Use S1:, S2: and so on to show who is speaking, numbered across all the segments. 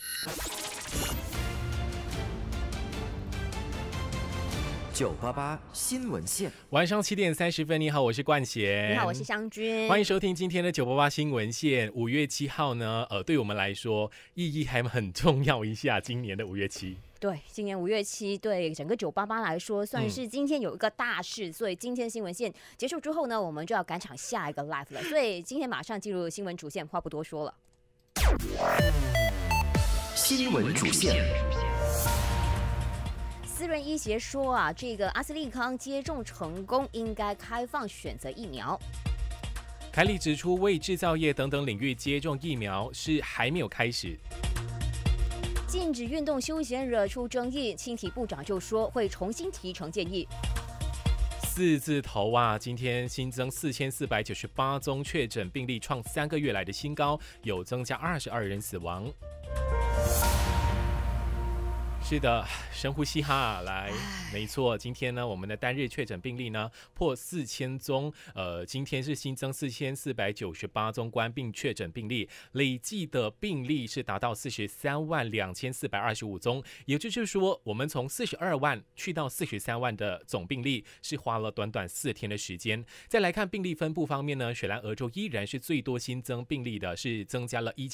S1: 988新闻线，
S2: 晚上7点30分，你好，我是冠贤。
S3: 你好，我是湘君。
S2: 欢迎收听今天的988新闻线。5月7号呢，对我们来说意义还很重要一下。今年的5月7。
S3: 对，今年5月7对整个988来说，算是今天有一个大事，所以今天新闻线结束之后呢，我们就要赶场下一个 live 了。所以今天马上进入新闻主线，话不多说了。
S1: 新闻主线。
S3: 私人医协说啊，这个阿斯利康接种成功，应该开放选择疫苗。
S2: 凯里指出，为制造业等等领域接种疫苗是还没有开始。
S3: 禁止运动休闲惹出争议，青体部长就说会重新提成建议。
S2: 4字头啊，今天新增4498宗确诊病例，创3个月来的新高，有增加22人死亡。是的，深呼吸哈，来，没错，今天呢，我们的单日确诊病例呢破4000宗，今天是新增4498宗冠病确诊病例，累计的病例是达到432425宗，也就是说，我们从42万去到43万的总病例是花了短短4天的时间。再来看病例分布方面呢，雪兰莪州依然是最多新增病例的，是增加了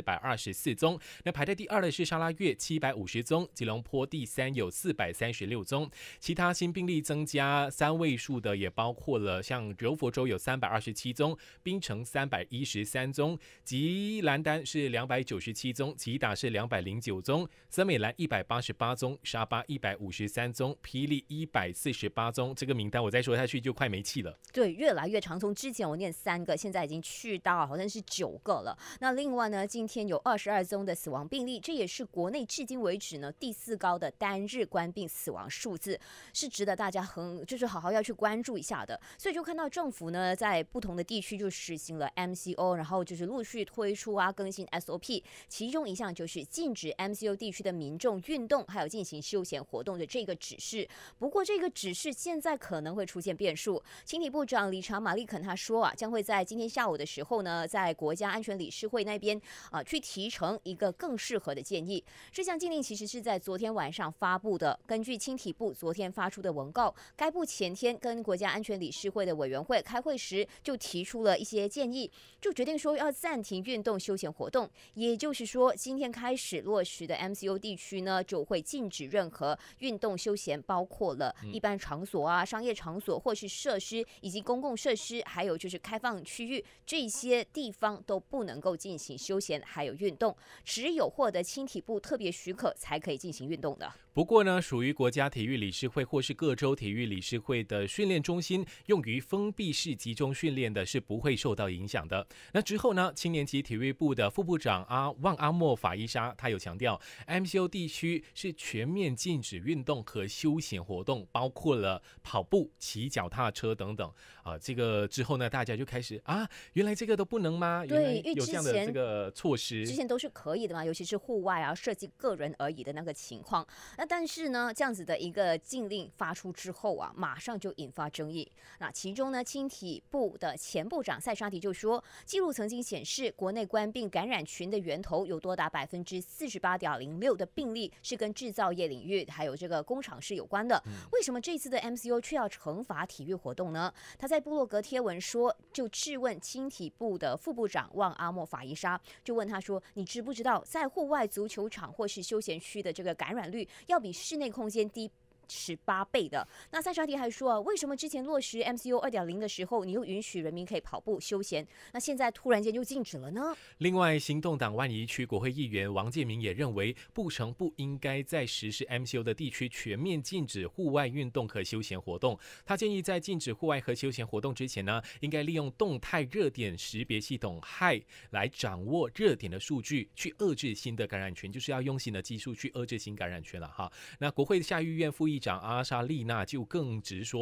S2: 1424宗，那排在第二的是沙拉越750宗，吉隆坡第3有436宗，其他新病例增加3位数的也包括了像柔佛州有327宗，槟城313宗，吉兰丹是297宗，吉打是209宗，森美兰188宗，沙巴153宗，霹雳148宗。这个名单我再说下去就快没气了。
S3: 对，越来越长，从之前我念3个，现在已经去到好像是9个了。那另外呢，今天有22宗的死亡病例，这也是国内至今为止呢第4高的单日冠病死亡数字，是值得大家就是好好要去关注一下的。所以就看到政府呢在不同的地区就实行了 MCO， 然后就是陆续推出更新 SOP， 其中一项就是禁止 MCO 地区的民众运动还有进行休闲活动的这个指示。不过这个指示现在可能会出现变数，青体部长理查马利肯他说将会在今天下午的时候呢，在国家安全理事会那边去提呈一个更适合的建议。这项禁令其实是在昨天晚上发布的，根据青体部昨天发出的文告，该部前天跟国家安全理事会的委员会开会时就提出了一些建议，就决定说要暂停运动休闲活动，也就是说今天开始落实的 MCO 地区呢就会禁止任何运动休闲，包括了一般场所商业场所或是设施以及公共设施，还有就是开放区域，这些地方都不能够进行休闲还有运动，只有获得青体部特别许可才可以进行运动的。
S2: 不过呢，属于国家体育理事会或是各州体育理事会的训练中心，用于封闭式集中训练的是不会受到影响的。那之后呢，青年级体育部的副部长旺阿莫法伊莎他有强调 MCO 地区是全面禁止运动和休闲活动，包括了跑步、骑脚踏车等等这个之后呢，大家就开始原来这个都不能吗？
S3: 对，
S2: 原来有这样的这个措施，
S3: 之前都是可以的嘛，尤其是户外涉及个人而已的那个情况。那但是呢，这样子的一个禁令发出之后马上就引发争议。那其中呢，青体部的前部长塞沙提就说，记录曾经显示，国内冠病感染群的源头有多达48.06%的病例是跟制造业领域还有这个工厂是有关的。为什么这次的 MCO 却要惩罚体育活动呢？他在部落格贴文说，就质问青体部的副部长旺阿莫法伊莎，就问他说，你知不知道在户外足球场或是休闲区的这个感染率要比室内空间低18倍的。那塞沙提还说为什么之前落实 MCO 2.0 的时候，你又允许人民可以跑步休闲，那现在突然间就禁止了呢？
S2: 另外，行动党万宜区国会议员王建民也认为，布城不应该在实施 MCO 的地区全面禁止户外运动和休闲活动。他建议在禁止户外和休闲活动之前呢，应该利用动态热点识别系统 HI 来掌握热点的数据，去遏制新的感染群，就是要用新的技术去遏制新感染群了哈。那国会下议院副议长阿莎丽娜就更直说，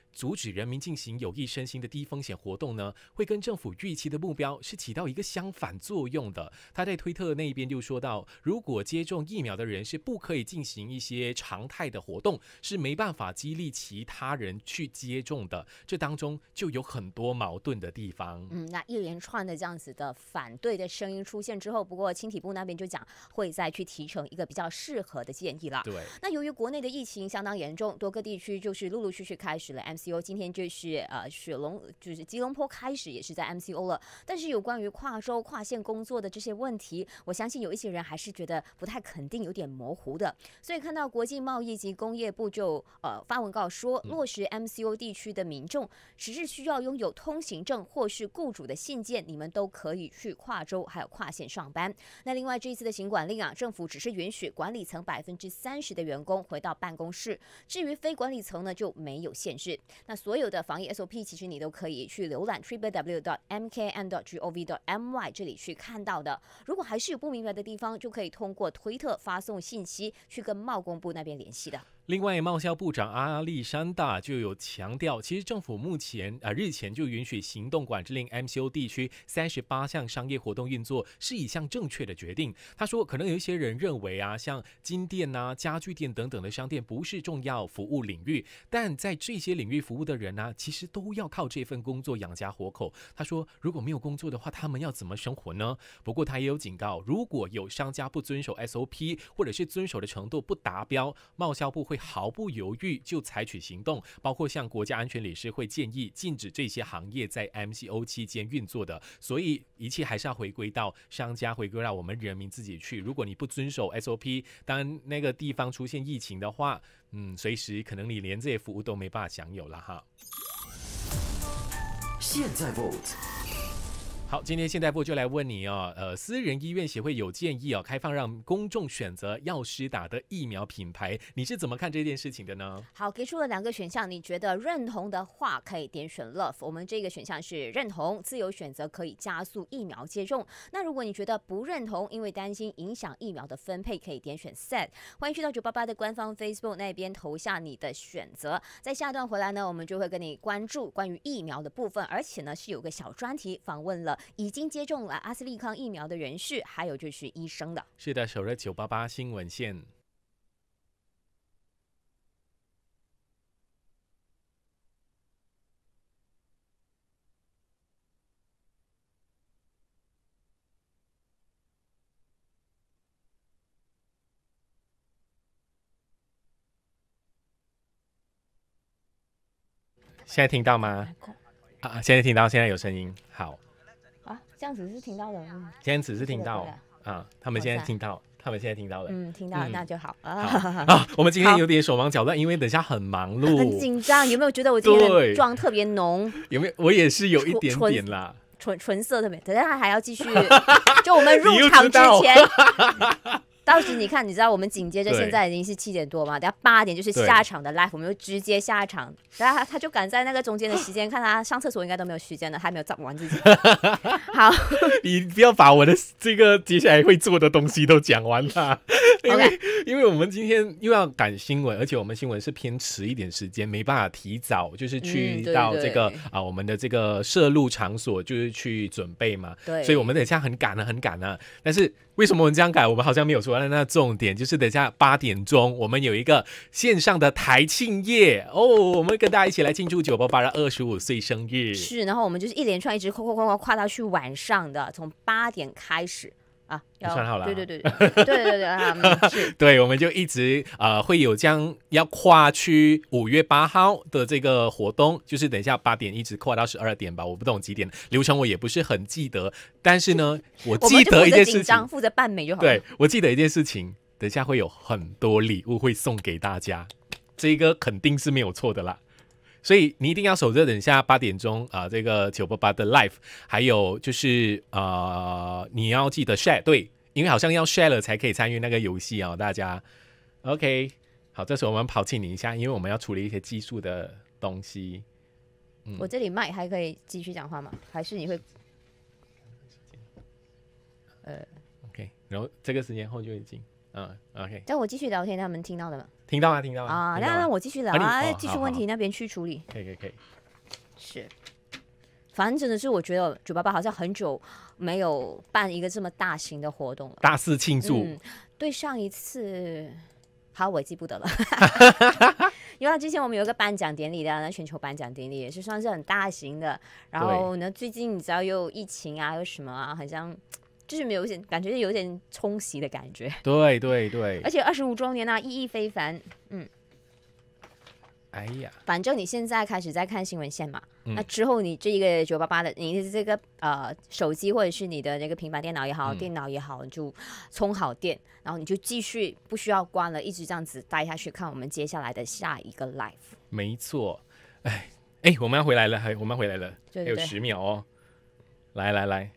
S2: 阻止人民进行有益身心的低风险活动呢，会跟政府预期的目标是起到一个相反作用的。他在推特那一边就说到，如果接种疫苗的人是不可以进行一些常态的活动，是没办法激励其他人去接种的，这当中就有很多矛盾的地方。
S3: 那一连串的这样子的反对的声音出现之后，不过青体部那边就讲会再去提成一个比较适合的建议了。
S2: 对，
S3: 那由于国内的疫情相当严重，多个地区就是陆陆续续开始了 MCO， 今天就是就是吉隆坡开始也是在 MCO 了。但是有关于跨州跨县工作的这些问题，我相信有一些人还是觉得不太肯定，有点模糊的。所以看到国际贸易及工业部就发文告说，落实 MCO 地区的民众只是需要拥有通行证或是雇主的信件，你们都可以去跨州还有跨县上班。那另外这一次的行管令啊，政府只是允许管理层30%的员工回到办公室，至于非管理层呢就没有限制。那所有的防疫 SOP 其实你都可以去浏览 www.mkn.gov.my 这里去看到的。如果还是有不明白的地方，就可以通过推特发送信息去跟贸工部那边联系的。
S2: 另外，贸销部长阿历山大就有强调，其实政府日前就允许行动管制令 MCO 地区38项商业活动运作，是一项正确的决定。他说，可能有一些人认为啊，像金店啊、家具店等等的商店不是重要服务领域，但在这些领域服务的人啊，其实都要靠这份工作养家活口。他说，如果没有工作的话，他们要怎么生活呢？不过他也有警告，如果有商家不遵守 SOP， 或者是遵守的程度不达标，贸销部会毫不犹豫就采取行动，包括向国家安全理事会建议禁止这些行业在 MCO 期间运作的。所以一切还是要回归到商家，回归到我们人民自己去。如果你不遵守 SOP， 当那个地方出现疫情的话，随时可能你连这些服务都没办法享有了哈。
S1: 现在 vote。
S2: 好，今天现代部就来问你哦，私人医院协会有建议开放让公众选择要施打的疫苗品牌，你是怎么看这件事情的呢？
S3: 好，给出了2个选项，你觉得认同的话可以点选 Love， 我们这个选项是认同，自由选择可以加速疫苗接种。那如果你觉得不认同，因为担心影响疫苗的分配，可以点选 Sad。欢迎去到988的官方 Facebook 那边投下你的选择。在下段回来呢，我们就会跟你关注关于疫苗的部分，而且呢是有个小专题访问了已经接种了阿斯利康疫苗的人士，还有就是医生的。
S2: 是的，守着988新闻线。现在听到吗？现在听到，现在有声音。好。
S3: 这样子是听到的。
S2: 现在只是听到他们现在听到，了。
S3: 听到那就好。
S2: 我们今天有点手忙脚乱，因为等一下很忙碌，
S3: 很紧张。有没有觉得我今天的妆特别浓？
S2: 有没有？我也是有一点点啦，
S3: 纯色特别。等一下还要继续，就我们入场之前。到时你看，你知道我们紧接着现在已经是7点多嘛，等下8点就是下场的 live， 我们就直接下场。然后他就赶在那个中间的时间，看他上厕所应该都没有时间了，还没有照完自己。好，
S2: 你不要把我的这个接下来会做的东西都讲完了，因为我们今天又要赶新闻，而且我们新闻是偏迟一点时间，没办法提早就是去到这个我们的这个摄录场所，就是去准备嘛。
S3: 对，
S2: 所以我们等一下很赶啊。但是为什么我们这样改？我们好像没有说。那重点就是等一下8点钟，我们有一个线上的台庆夜我们跟大家一起来庆祝988的25岁生日。
S3: 是，然后我们就是一连串一直跨到去晚上的，从8点开始。
S2: 算好了，
S3: 对，是，
S2: 对，我们就一直会有将要跨去5月8号的这个活动，就是等一下8点一直跨到12点吧，我不懂几点流程，我也不是很记得，但是呢，我记得一件事情，
S3: 负责扮美就好了。
S2: 对，我记得一件事情，等一下会有很多礼物会送给大家，这个肯定是没有错的啦。所以你一定要守着，等一下8点钟这个988的 live， 还有就是你要记得 share， 对，因为好像要 share 了才可以参与那个游戏大家 OK。 好，这时候我们抛弃你一下，因为我们要处理一些技术的东西。
S3: 我这里麦还可以继续讲话吗？还是你会
S2: OK， 然后这个时间后就已经 OK，
S3: 但我继续聊天，他们听到了吗？
S2: 听到啊，听到啊。
S3: 啊，那我继续聊啊，技术问题
S2: 好
S3: 那边去处理。
S2: 可以。
S3: 是，反正真的是我觉得988好像很久没有办一个这么大型的活动了，
S2: 大肆庆祝。
S3: 对上一次，好，我也记不得了。因为之前我们有一个颁奖典礼的，那全球颁奖典礼也是算是很大型的。然后呢，最近你知道又有疫情啊，又什么啊，好像就是没有点感觉有点冲洗的感觉。
S2: 对。
S3: 而且25周年啊，意义非凡。
S2: 哎呀，
S3: 反正你现在开始在看新闻线嘛，那之后你这一个988的，你的这个手机或者是你的那个平板电脑也好，电脑也好，你就充好电，然后你就继续不需要关了，一直这样子待下去，看我们接下来的下一个 live。
S2: 没错，我们要回来了，我们要回来了，
S3: 对
S2: 还有10秒哦，来。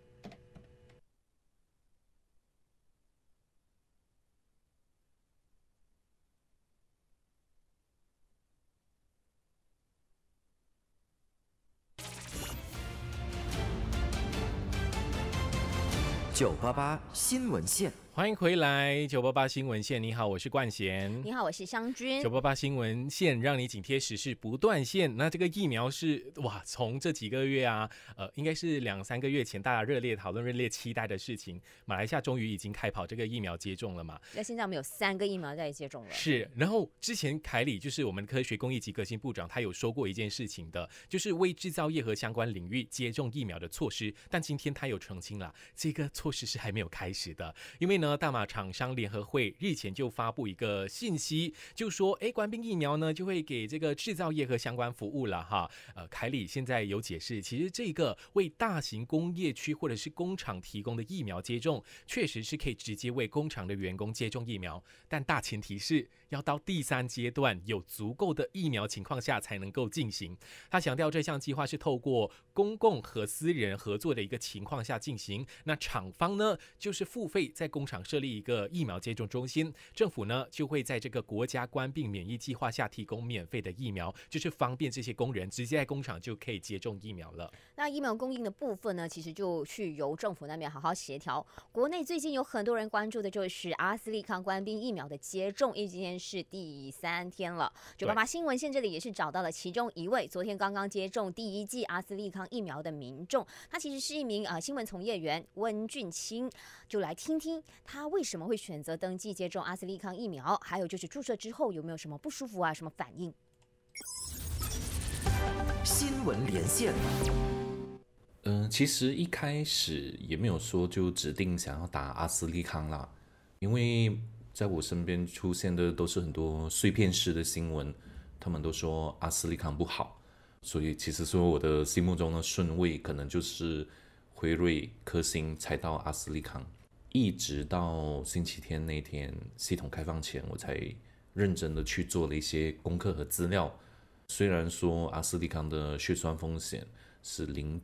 S1: 988新闻线，
S2: 欢迎回来988新闻线，你好，我是冠贤。
S3: 你好，我是湘君。
S2: 988新闻线让你紧贴时事不断线。那这个疫苗是从这几个月啊，应该是2-3个月前大家热烈讨论、热烈期待的事情。马来西亚终于已经开跑这个疫苗接种了嘛？
S3: 那现在我们有3个疫苗在接种了。
S2: 是，然后之前凯里就是我们科学工艺及革新部长，他有说过一件事情的，就是为制造业和相关领域接种疫苗的措施。但今天他有澄清了，这个措施是还没有开始的，因为呢，大马厂商联合会日前就发布一个信息，就说，官兵疫苗呢就会给这个制造业和相关服务了哈。凯里现在有解释，其实这个为大型工业区或者是工厂提供的疫苗接种，确实是可以直接为工厂的员工接种疫苗，但大前提是要到第3阶段有足够的疫苗情况下才能够进行。他强调，这项计划是透过公共和私人合作的一个情况下进行。那厂方呢，就是付费在工厂设立一个疫苗接种中心，政府呢就会在这个国家冠病免疫计划下提供免费的疫苗，就是方便这些工人直接在工厂就可以接种疫苗了。
S3: 那疫苗供应的部分呢，其实就去由政府那边好好协调。国内最近有很多人关注的就是阿斯利康冠病疫苗的接种，因为今天是第3天了。988新闻线这里也是找到了其中一位昨天刚刚接种第1剂阿斯利康疫苗的民众，他其实是一名新闻从业员温俊清，就来听听他为什么会选择登记接种阿斯利康疫苗，还有就是注射之后有没有什么不舒服啊，什么反应。
S1: 新闻连线。
S4: 其实一开始也没有说就指定想要打阿斯利康啦，因为在我身边出现的都是很多碎片式的新闻，他们都说阿斯利康不好，所以其实说我的心目中的顺位可能就是辉瑞、科兴才到阿斯利康，一直到星期天那天系统开放前，我才认真的去做了一些功课和资料。虽然说阿斯利康的血栓风险是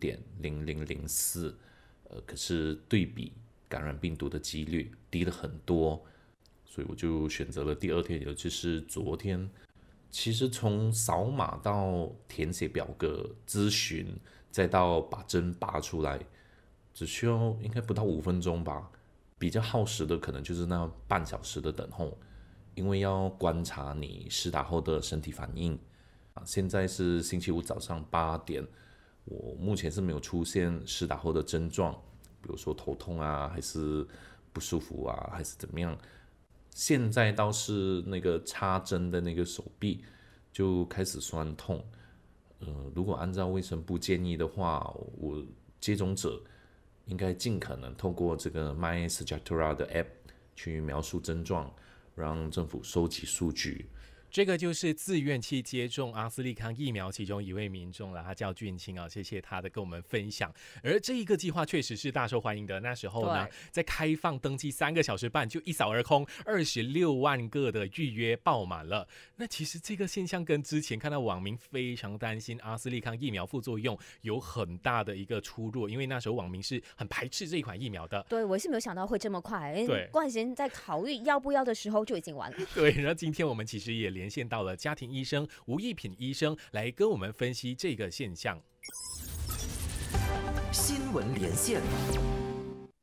S4: 0.0004，可是对比感染病毒的几率低了很多，所以我就选择了第2天，也就是昨天。其实从扫码到填写表格、咨询，再到把针拔出来，只需要应该不到5分钟吧。比较耗时的可能就是那半小时的等候，因为要观察你施打后的身体反应。现在是星期五早上8点，我目前是没有出现施打后的症状，比如说头痛啊，还是不舒服啊，还是怎么样。现在倒是那个插针的那个手臂就开始酸痛。如果按照卫生部建议的话，我接种者应该尽可能透过这个 MySejahtera 的 App 去描述症状，让政府收集数据。
S2: 这个就是自愿去接种阿斯利康疫苗其中一位民众了，他叫俊清啊，谢谢他的跟我们分享。而这一个计划确实是大受欢迎的，那时候呢，在开放登记3个小时半就一扫而空，26万个的预约爆满了。那其实这个现象跟之前看到网民非常担心阿斯利康疫苗副作用有很大的一个出入，因为那时候网民是很排斥这一款疫苗的。
S3: 对，我是没有想到会这么快，
S2: 对，
S3: 冠贤在考虑要不要的时候就已经完了。
S2: 对，然后今天我们其实也连线到了家庭医生吴义品医生来跟我们分析这个现象。
S1: 新闻连线。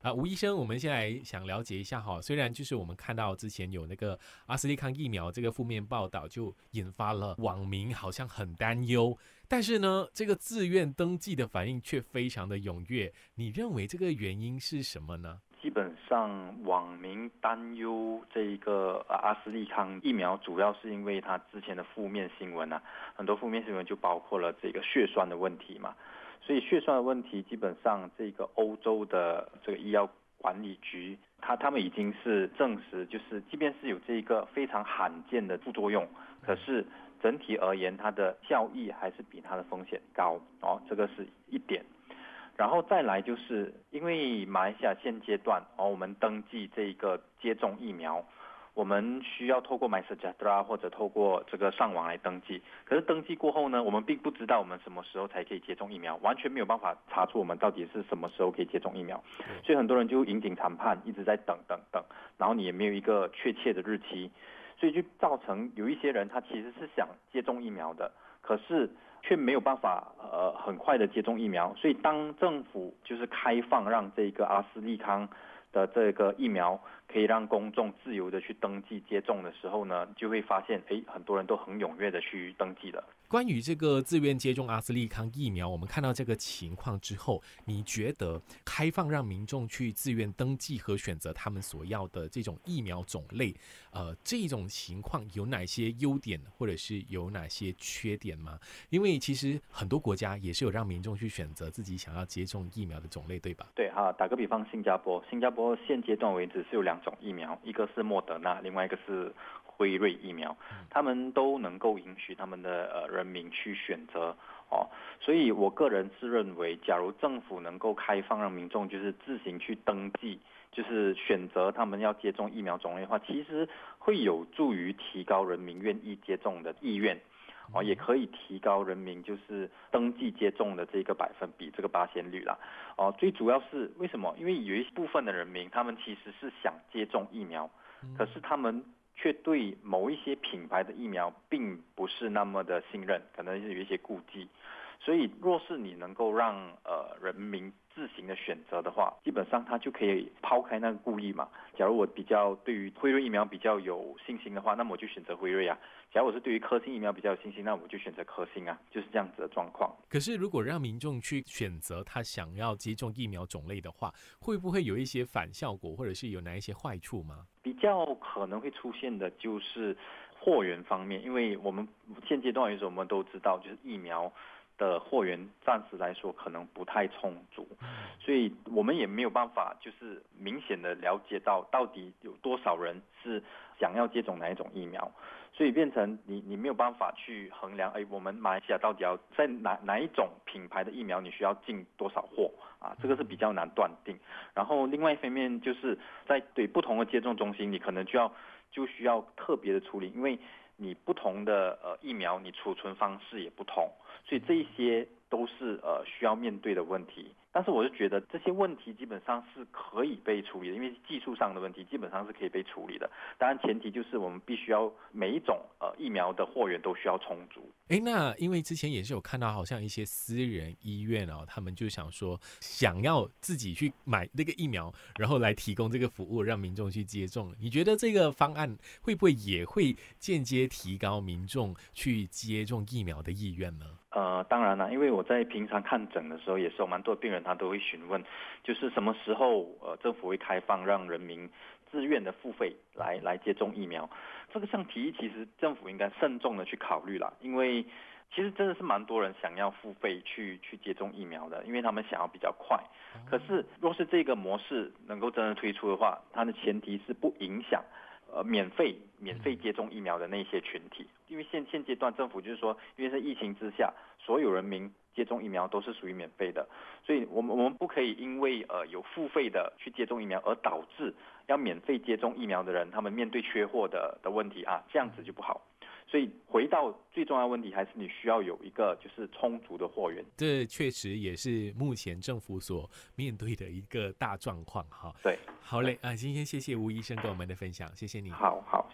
S2: 吴医生，我们现在想了解一下哈，虽然就是我们看到之前有那个阿斯利康疫苗这个负面报道，就引发了网民好像很担忧，但是呢，这个自愿登记的反应却非常的踊跃。你认为这个原因是什么呢？
S5: 基本上，网民担忧这一个阿斯利康疫苗，主要是因为它之前的负面新闻啊，很多负面新闻就包括了这个血栓的问题嘛。所以血栓的问题，基本上这个欧洲的这个医药管理局，他们已经是证实，就是即便是有这个非常罕见的副作用，可是整体而言，它的效益还是比它的风险高哦，这个是一点。然后再来就是因为马来西亚现阶段我们登记这个接种疫苗，我们需要透过 MySejahtera 或者透过这个上网来登记。可是登记过后呢，我们并不知道我们什么时候才可以接种疫苗，完全没有办法查出我们到底是什么时候可以接种疫苗。所以很多人就引颈谈判，一直在等，然后你也没有一个确切的日期，所以就造成有一些人他其实是想接种疫苗的，可是却没有办法很快的接种疫苗。所以当政府就是开放让这个阿斯利康的这个疫苗可以让公众自由的去登记接种的时候呢，就会发现很多人都很踊跃的去登记了。
S2: 关于这个自愿接种阿斯利康疫苗，我们看到这个情况之后，你觉得开放让民众去自愿登记和选择他们所要的这种疫苗种类，这种情况有哪些优点，或者是有哪些缺点吗？因为其实很多国家也是有让民众去选择自己想要接种疫苗的种类，对吧？
S5: 对打个比方，新加坡现阶段为止是有2种疫苗，一个是莫德纳，另外一个是辉瑞疫苗，他们都能够允许他们的人民去选择所以我个人是认为，假如政府能够开放让民众就是自行去登记，就是选择他们要接种疫苗种类的话，其实会有助于提高人民愿意接种的意愿也可以提高人民就是登记接种的这个百分比，这个%率啦最主要是为什么？因为有一部分的人民，他们其实是想接种疫苗，可是他们却对某一些品牌的疫苗并不是那么的信任，可能是有一些顾忌。所以若是你能够让人民自行的选择的话，基本上他就可以抛开那个顾虑嘛。假如我比较对于辉瑞疫苗比较有信心的话，那么我就选择辉瑞啊。假如我是对于科兴疫苗比较有信心，那我就选择科兴啊，就是这样子的状况。
S2: 可是如果让民众去选择他想要接种疫苗种类的话，会不会有一些反效果，或者是有哪一些坏处吗？
S5: 比较可能会出现的就是货源方面，因为我们现阶段我们都知道，就是疫苗的货源暂时来说可能不太充足，所以我们也没有办法就是明显的了解到底有多少人是想要接种哪一种疫苗，所以变成你没有办法去衡量，我们马来西亚到底要在哪一种品牌的疫苗你需要进多少货这个是比较难断定。然后另外一方面就是在对不同的接种中心，你可能就需要特别的处理，因为你不同的疫苗，你储存方式也不同，所以这一些都是需要面对的问题。但是我是觉得这些问题基本上是可以被处理的，因为技术上的问题基本上是可以被处理的。当然前提就是我们必须要每一种疫苗的货源都需要充足。
S2: 那因为之前也是有看到好像一些私人医院他们就想说想要自己去买那个疫苗，然后来提供这个服务让民众去接种。你觉得这个方案会不会也会间接提高民众去接种疫苗的意愿呢？
S5: 当然了，因为我在平常看诊的时候，也是有蛮多病人他都会询问，就是什么时候政府会开放让人民自愿的付费来接种疫苗。这个项提议其实政府应该慎重的去考虑啦，因为其实真的是蛮多人想要付费去接种疫苗的，因为他们想要比较快。可是若是这个模式能够真的推出的话，它的前提是不影响免费接种疫苗的那些群体，因为现阶段政府就是说，因为在疫情之下，所有人民接种疫苗都是属于免费的，所以我们不可以因为有付费的去接种疫苗而导致要免费接种疫苗的人他们面对缺货的问题这样子就不好。所以回到最重要的问题，还是你需要有一个就是充足的货源。
S2: 这确实也是目前政府所面对的一个大状况哈。
S5: 对，
S2: 好嘞今天谢谢吴医生跟我们的分享，谢谢你。
S5: 好，谢谢。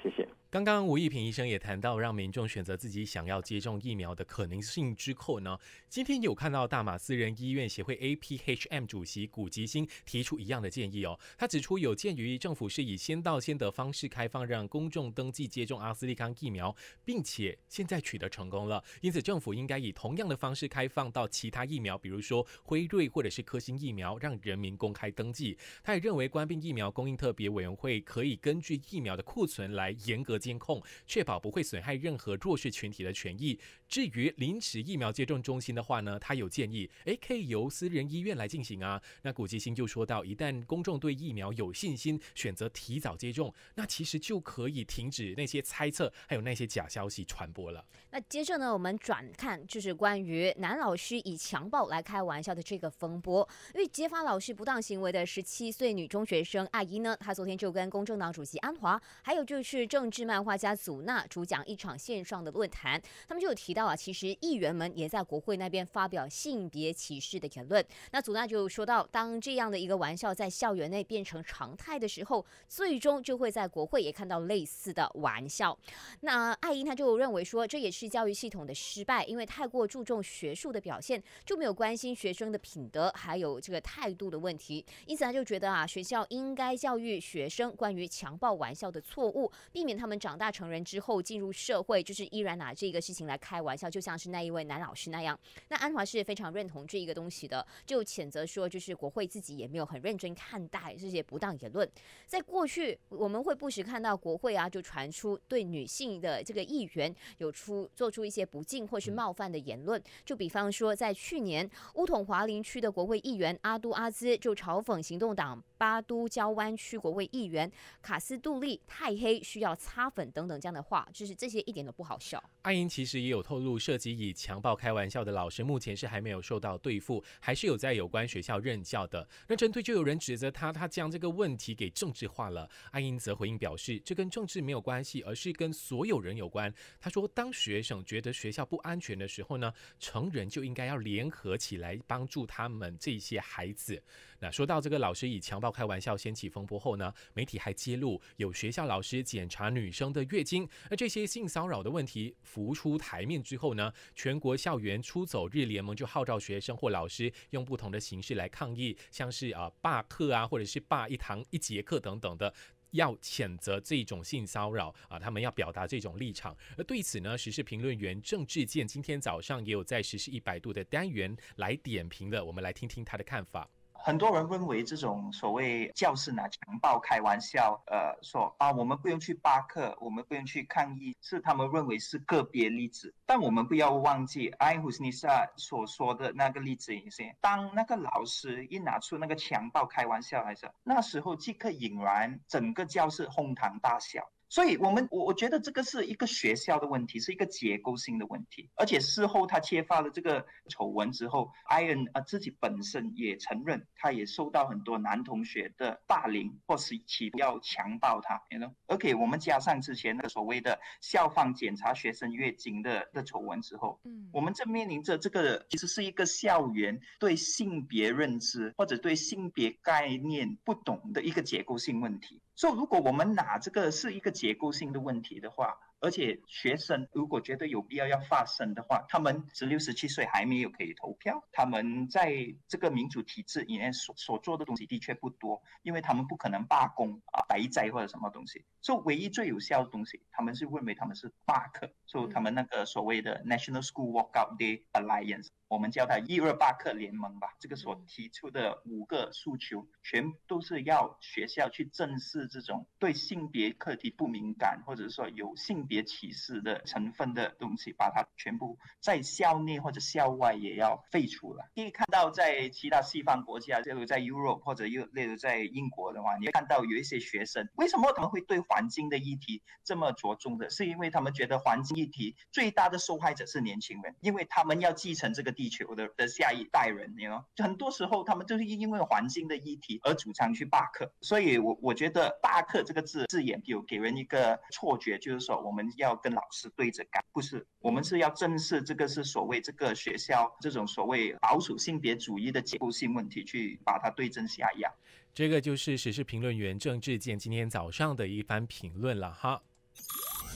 S2: 刚刚吴益平医生也谈到，让民众选择自己想要接种疫苗的可能性之后呢，今天有看到大马私人医院协会 APHM 主席古吉星提出一样的建议哦。他指出，有鉴于政府是以先到先得方式开放让公众登记接种阿斯利康疫苗，并且现在取得成功了，因此政府应该以同样的方式开放到其他疫苗，比如说辉瑞或者是科兴疫苗，让人民公开登记。他也认为，官兵疫苗供应特别委员会可以根据疫苗的库存来严格监控，确保不会损害任何弱势群体的权益。至于临时疫苗接种中心的话呢，他有建议，可以由私人医院来进行啊。那古吉星就说到，一旦公众对疫苗有信心，选择提早接种，那其实就可以停止那些猜测，还有那些假消息传播了。
S3: 那接着呢，我们转看就是关于男老师以强暴来开玩笑的这个风波。因为揭发老师不当行为的17岁女中学生阿姨呢，她昨天就跟公正党主席安华，还有就是政治漫画家祖纳主讲一场线上的论坛，他们就有提到啊，其实议员们也在国会那边发表性别歧视的言论。那祖纳就说到，当这样的一个玩笑在校园内变成常态的时候，最终就会在国会也看到类似的玩笑。那艾因他就认为说，这也是教育系统的失败，因为太过注重学术的表现，就没有关心学生的品德还有这个态度的问题。因此他就觉得啊，学校应该教育学生关于强暴玩笑的错误，避免他们长大成人之后进入社会，就是依然拿这个事情来开玩笑，就像是那一位男老师那样。那安华是非常认同这一个东西的，就谴责说，就是国会自己也没有很认真看待这些不当言论。在过去，我们会不时看到国会啊，就传出对女性的这个议员有做出一些不敬或是冒犯的言论。就比方说，在去年乌统华林区的国会议员阿都阿兹就嘲讽行动党巴都郊湾区国会议员卡斯杜利太黑需要擦粉等等这样的话，就是这些一点都不好笑。
S2: 阿英其实也有透露，涉及以强暴开玩笑的老师目前是还没有受到对付，还是有在有关学校任教的。那针对就有人指责他将这个问题给政治化了。阿英则回应表示，这跟政治没有关系，而是跟所有人有关。他说，当学生觉得学校不安全的时候呢，成人就应该要联合起来帮助他们这些孩子。那说到这个老师以强暴开玩笑掀起风波后呢，媒体还揭露有学校老师检查女生的月经，而这些性骚扰的问题浮出台面之后呢，全国校园出走日联盟就号召学生或老师用不同的形式来抗议，像是罢课啊，或者是罢一堂一节课等等的。要谴责这种性骚扰啊，他们要表达这种立场。而对此呢，时事评论员郑志健今天早上也有在时事100度的单元来点评的，我们来听听他的看法。
S6: 很多人认为这种所谓教师拿强暴开玩笑，说我们不用去罢课，我们不用去抗议，是他们认为是个别例子。但我们不要忘记艾胡斯尼萨所说的那个例子一些，当那个老师一拿出那个强暴开玩笑来说，那时候即刻引燃整个教室哄堂大笑。所以我觉得这个是一个学校的问题，是一个结构性的问题。而且事后他揭发了这个丑闻之后，艾恩自己本身也承认，他也受到很多男同学的霸凌或是企图要强暴他。OK， 我们加上之前那个所谓的校方检查学生月经的丑闻之后，我们正面临着这个其实是一个校园对性别认知或者对性别概念不懂的一个结构性问题。所以如果我们拿这个是一个结构性的问题的话，而且学生如果觉得有必要发声的话，他们16、17岁还没有可以投票，他们在这个民主体制里面所做的东西的确不多，因为他们不可能罢工白债或者什么东西。所以唯一最有效的东西，他们是认为他们是罢课，所以他们那个所谓的 National School Walkout Day Alliance， 我们叫它12罢课联盟吧，这个所提出的5个诉求，全都是要学校去正视这种对性别课题不敏感，或者说有性别歧视的成分的东西，把它全部在校内或者校外也要废除了。可以看到在其他西方国家，例如在 Europe 或者例如在英国的话，你会看到有一些学生，为什么他们会对环境的议题这么着重的，是因为他们觉得环境议题最大的受害者是年轻人，因为他们要继承这个地球的下一代人，就很多时候他们就是因为环境的议题而主张去罢课。所以我觉得罢课这个字眼有给人一个错觉，就是说我们要跟老师对着干，不是，我们是要正视这个是所谓这个学校这种所谓保守性别主义的结构性问题，去把它对症下药。
S2: 这个就是时事评论员郑志健今天早上的一番评论了哈。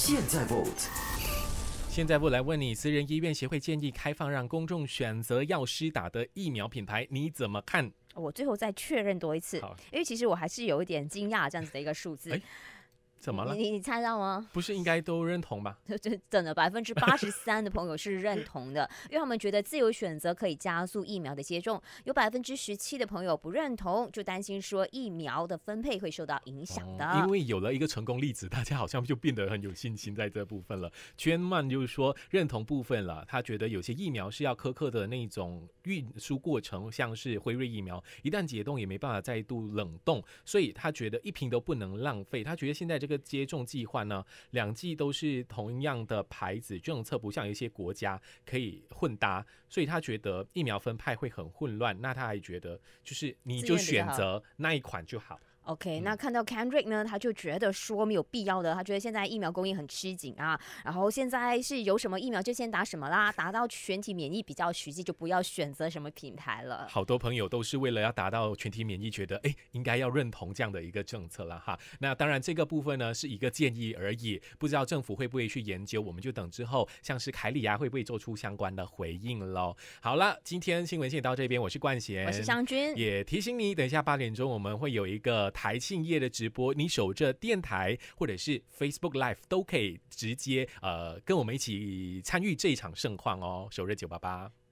S1: 现在 vote。
S2: 现在我来问你，私人医院协会建议开放让公众选择要施打的疫苗品牌，你怎么看？
S3: 我最后再确认多一次，因为其实我还是有一点惊讶这样子的一个数字。
S2: 怎么了？
S3: 你猜到吗？
S2: 不是应该都认同吧？
S3: 真的83%的朋友是认同的，因为他们觉得自由选择可以加速疫苗的接种。有17%的朋友不认同，就担心说疫苗的分配会受到影响的。
S2: 因为有了一个成功例子，大家好像就变得很有信心在这部分了。圈曼就是说认同部分了，他觉得有些疫苗是要苛刻的那种运输过程，像是辉瑞疫苗，一旦解冻也没办法再度冷冻，所以他觉得一瓶都不能浪费。他觉得现在这个接种计划呢，2剂都是同样的牌子，政策不像有一些国家可以混搭，所以他觉得疫苗分派会很混乱。那他还觉得就是你就选择那一款就好。
S3: OK， 那看到 Kendrick 呢，他就觉得说没有必要的，他觉得现在疫苗供应很吃紧啊，然后现在是有什么疫苗就先打什么啦，达到全体免疫比较实际，就不要选择什么品牌了。
S2: 好多朋友都是为了要达到全体免疫，觉得应该要认同这样的一个政策了哈。那当然这个部分呢是一个建议而已，不知道政府会不会去研究，我们就等之后像是凯里啊会不会做出相关的回应咯。好了，今天新闻线到这边，我是冠贤，
S3: 我是湘君，
S2: 也提醒你，等一下8点钟我们会有一个台庆夜的直播，你守着电台或者是 Facebook Live 都可以直接跟我们一起参与这一场盛况哦，守着988。